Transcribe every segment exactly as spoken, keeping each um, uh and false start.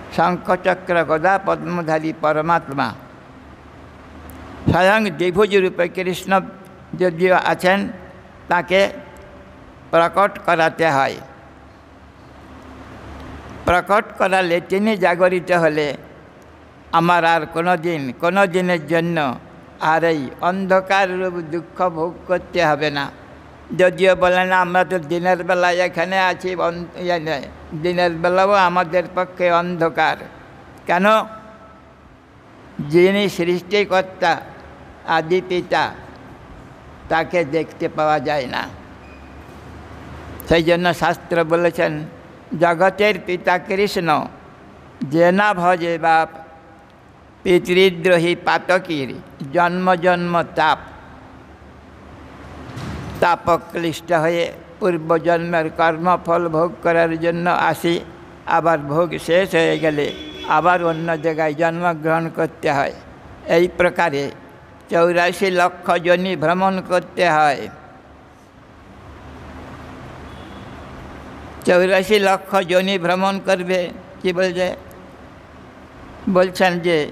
শঙ্খচক্র গদা পদ্মধারী পরমাত্মা স্বয়ং দ্বিভুজ রূপে কৃষ্ণ যদিও আছেন, তাকে প্রকট করাতে হয়। প্রকট করালে তিনি জাগরিত হলে আমার আর কোনো দিন কোনো দিনের জন্য আর এই অন্ধকার রূপ দুঃখ ভোগ করতে হবে না। যদিও বলে না আমরা তো দিনের বেলায় এখানে আছি, দিনের বেলাও আমাদের পক্ষে অন্ধকার। কেন? যিনি সৃষ্টিকর্তা আদি পিতা, তাকে দেখতে পাওয়া যায় না। সেই জন্য শাস্ত্র বলেছেন জগতের পিতা কৃষ্ণ, যে না ভজে বাপ, পিতৃদ্রোহী পাতকীর জন্ম জন্ম তাপ। তাপক্লিষ্ট হয়ে পূর্বজন্মের কর্মফল ভোগ করার জন্য আসি, আবার ভোগ শেষ হয়ে গেলে আবার অন্য জায়গায় জন্মগ্রহণ করতে হয়। এই প্রকারে চৌরাশি লক্ষ যোনি ভ্রমণ করতে হয়। চৌরাশি লক্ষ যোনি ভ্রমণ করবে। কি বলছে? বলছেন যে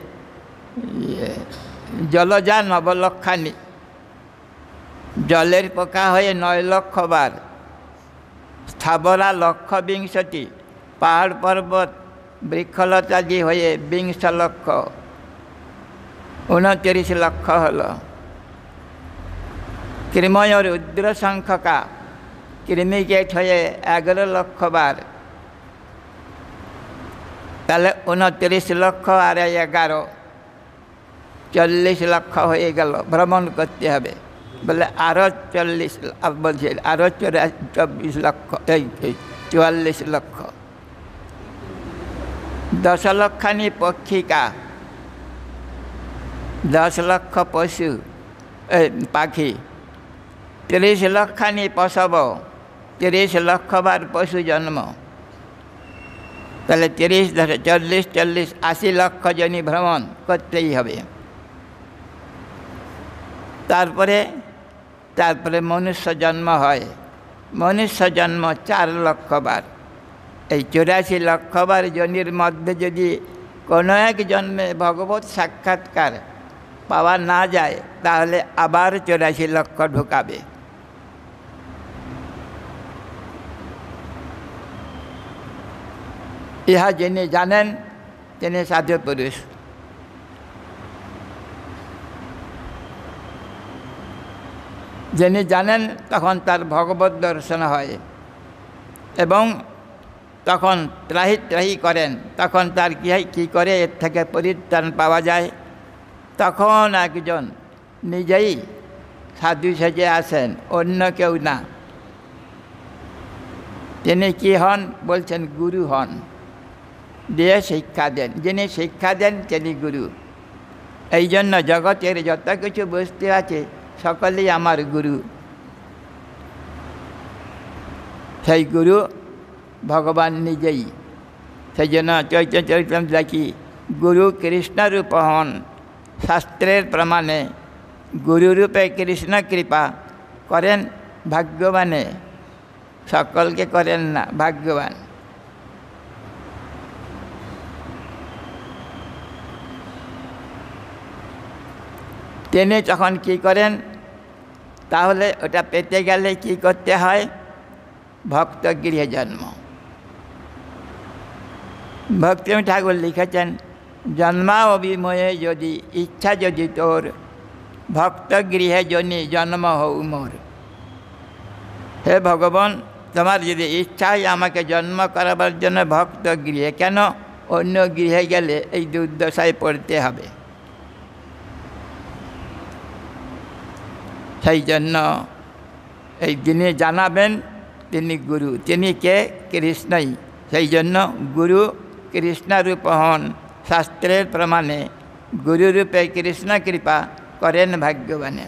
জলজা নবলক্ষানি, জলের পোকা হয়ে নয় লক্ষ বার, স্থাবরা লক্ষ বিংশতি, পাহাড় পর্বত বৃক্ষলতাদি হয়ে বিংশ লক্ষ, উনত্রিশ লক্ষ হল। কৃময় রুদ্র সংখ্যকা কৃমিকেট হয়ে এগারো লক্ষ বার, তাহলে উনত্রিশ লক্ষ আর এগারো চল্লিশ লক্ষ হয়ে গেল। ভ্রমণ করতে হবে বলে আরও চল্লিশ, বলছে আরও চব্বিশ লক্ষ, এই চুয়াল্লিশ লক্ষ। দশ লক্ষানি পক্ষিকা, দশ লক্ষ পশু পাখি, তিরিশ লক্ষানি পশব, তিরিশ লক্ষ বার পশু জন্ম। তাহলে তিরিশ ধরে চল্লিশ, চল্লিশ আশি লক্ষ জনই ভ্রমণ করতেই হবে। তারপরে তারপরে মনুষ্য জন্ম হয়। মনুষ্য জন্ম চার লক্ষ বার। এই চুরাশি লক্ষ বার জনির মধ্যে যদি কোনো এক জন্মে ভগবত সাক্ষাৎকার পাওয়া না যায়, তাহলে আবার চুরাশি লক্ষ ঢুকাবে। ইহা যিনি জানেন তিনি সাধু পুরুষ। যিনি জানেন তখন তার ভগবত দর্শন হয় এবং তখন ত্রাহি ত্রাহি করেন। তখন তার কী হয়, কী করে এর থেকে পরিত্রাণ পাওয়া যায়। তখন একজন নিজেই সাধু সেজে আসেন, অন্য কেউ না। তিনি কি হন? বলছেন গুরু হন, দিয়ে শিক্ষা দেন। যিনি শিক্ষা দেন তিনি গুরু। এই জন্য জগতের যত কিছু বস্তু আছে সকলেই আমার গুরু। সেই গুরু ভগবান নিজেই। সেই জন্য চৈতন্য চরিতামৃতে দেখি গুরু কৃষ্ণরূপ হন। শাস্ত্রের প্রমাণে গুরুরূপে কৃষ্ণ কৃপা করেন ভাগ্যবানে, সকলকে করেন না, ভাগ্যবান। তিনি তখন কি করেন? তাহলে ওটা পেতে গেলে কি করতে হয়? ভক্ত গৃহে জন্ম। ভক্তি ঠাকুর লিখেছেন, জন্মা অভিময়ে যদি ইচ্ছা যদি তোর, ভক্ত গৃহে জনি জন্ম হও মোর। হে ভগবান, তোমার যদি ইচ্ছা হয় আমাকে জন্ম করাবার জন্য ভক্ত গৃহে, কেন অন্য গৃহে গেলে এই দুর্দশায় পড়তে হবে? সেই জন্য এই যিনি জানাবেন তিনি গুরু। তিনি কে? কৃষ্ণই। সেই জন্য গুরু কৃষ্ণরূপ হন। শাস্ত্রের প্রমাণে গুরুরূপে কৃষ্ণ কৃপা করেন ভাগ্যবানে।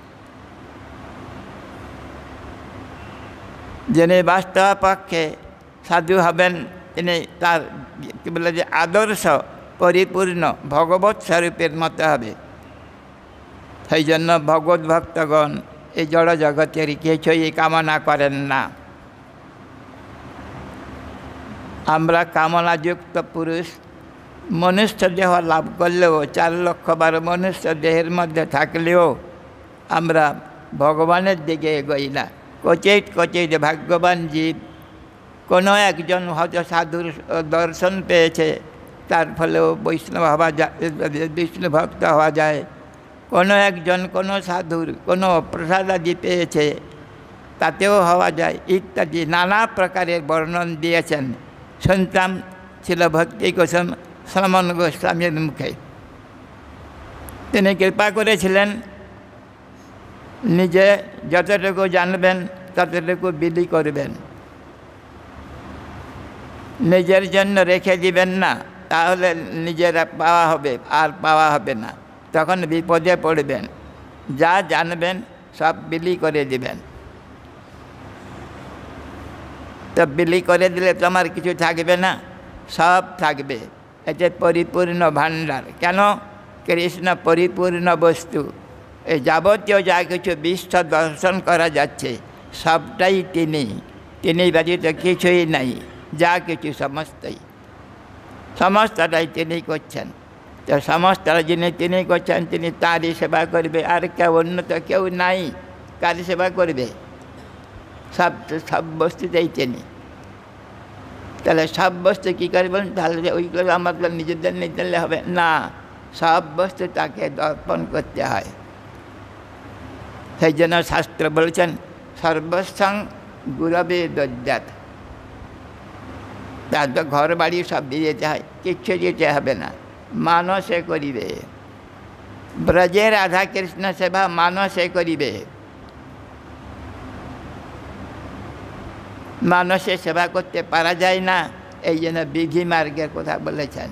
যিনি বাস্তব পক্ষে সাধু হবেন তিনি তার কী বলে যে আদর্শ পরিপূর্ণ ভগবৎ স্বরূপের মতো হবে। সেই জন্য ভগবত ভক্তগণ এই জড় জগতের কিছুই কামনা করেন না। আমরা কামনাযুক্ত পুরুষ, मनुष्य देह लाभ करलेও चार लक्ष बार मनुष्य देहेर मध्य थाकलेও আমরা ভগবানের দিকে এগোই না। কচিত কচিত ভাগ্যবান জীব কোনো একজন হয়তো সাধুর দর্শন পেয়েছে, তার ফলেও বৈষ্ণব হওয়া যায়, বিষ্ণু ভক্ত হওয়া যায়। কোনো একজন কোনো সাধুর কোনো প্রসাদাদি পেয়েছে, তাতেও হওয়া যায় ইত্যাদি নানা প্রকারের বর্ণন দিয়েছেন। শুনতাম ছিল ভক্তি কুসুম শ্রমণ গোস্বামীর মুখে। তিনি কৃপা করেছিলেন নিজে যতটুকু জানবেন ততটুকু বিলি করবেন, নিজের জন্য রেখে দিবেন না, তাহলে নিজেরা পাওয়া হবে আর পাওয়া হবে না, তখন বিপদে পড়বেন। যা জানবেন সব বিলি করে দিবেন। তো বিলি করে দিলে তোমার কিছু থাকবে না, সব থাকবে। এটা পরিপূর্ণ ভাণ্ডার। কেন? কৃষ্ণ পরিপূর্ণ বস্তু। এই যাবতীয় যা কিছু বিশ্ব দর্শন করা যাচ্ছে সবটাই তিনি, তিনি ব্যতীত কিছুই নাই। যা কিছু সমস্তই সমস্তটাই তিনি করছেন। তো সমস্তটা যিনি তিনি করছেন, তিনি তারই সেবা করবে। আর কেউ অন্য তো কেউ নাই, কারই সেবা করবে? সব সব বস্তুতেই তিনি। তাহলে সব বস্তু কী করবেন? তাহলে ওইগুলো আমাদের নিজেদের নিতে হবে না, সব বস্তু তাকে অর্পণ করতে হয়। সেই জন্য শাস্ত্র বলছেন সর্বসং গুরবে দদ্যাৎ। তার তো ঘর বাড়ি সব দিয়ে যেতে হয়, কিচ্ছু দিতে হবে না, মানসে করিবে। ব্রজে রাধা কৃষ্ণ সেবা মানসে করিবে। মানুষে সেবা করতে পারা যায় না, এই জন্য বিধি মার্গের কথা বলেছেন।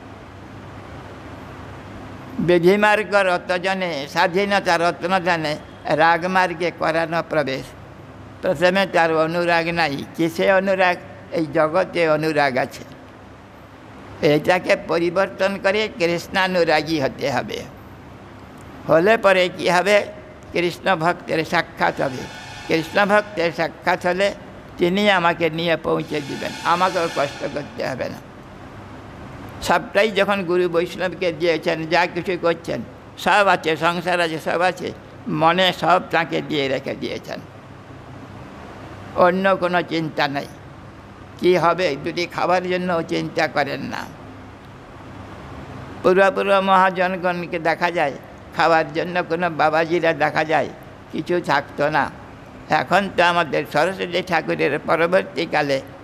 বিধি মার্গ রতজনে স্বাধীনতা রত্ন জানে রাগমার্গে করানো প্রবেশ। প্রথমে তার অনুরাগ নাই। কিসে অনুরাগ? এই জগতে অনুরাগ আছে। এটাকে পরিবর্তন করে কৃষ্ণানুরাগী হতে হবে। হলে পরে কী হবে? কৃষ্ণ ভক্তের সাক্ষাৎ হবে। কৃষ্ণ ভক্তের সাক্ষাৎ হলে তিনি আমাকে নিয়ে পৌঁছে দিবেন, আমাকেও কষ্ট করতে হবে না। সবটাই যখন গুরু বৈষ্ণবকে দিয়েছেন, যা কিছু করছেন সব আছে, সংসার আছে, সব আছে, মনে সব তাঁকে দিয়ে রেখে দিয়েছেন। অন্য কোনো চিন্তা নাই। কি হবে দুটি খাবার জন্য চিন্তা করেন না। পূর্বপূর্ব মহাজনগণকে দেখা যায় খাওয়ার জন্য কোনো বাবাজিরা দেখা যায় কিছু থাকতো না। এখন তো আমাদের সরস্বতী ঠাকুরের পরবর্তীকালে